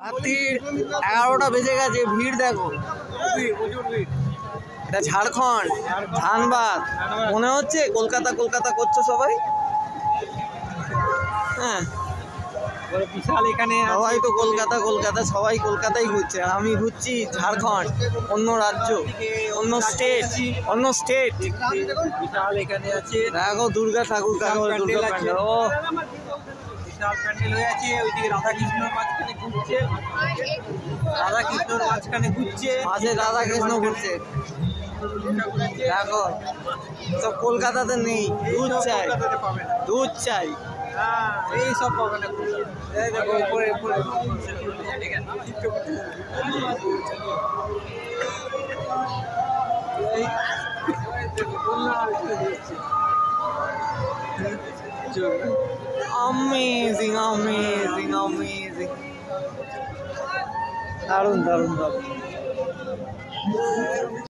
রাত্রির 11টা বেজে গেছে, ভিড় দেখো, এটা ঝাড়খণ্ড, ধানবাদ। মনে হচ্ছে কলকাতা কলকাতা করছো সবাই। হ্যাঁ, বিশাল এখানে সবাই তো কলকাতা কলকাতা, সবাই কলকাতাই ঘুরছে, আর আমি ঘুরছি ঝাড়খণ্ড, অন্য রাজ্য, অন্য স্টেট, অন্য স্টেট। বিশাল এখানে আছে, দেখো দুর্গা ঠাকুর, দুর্গা প্যান্ডেল। ও বিশাল প্যান্ডেল হয়ে আছে। ওইদিকে রাধাকৃষ্ণর মাঝখানে ঘুরছে, রাধাকৃষ্ণর মাঝখানে ঘুরছে, মাঝে রাধাকৃষ্ণ ঘুরছে। দেখো সব কলকাতাতে নেই, দুধ চাই, দুধ চাই। এই সব পাবে না। দেখো উপরে উপরে Amazing, amazing, amazing. দারুণ দারুণ দারুণ।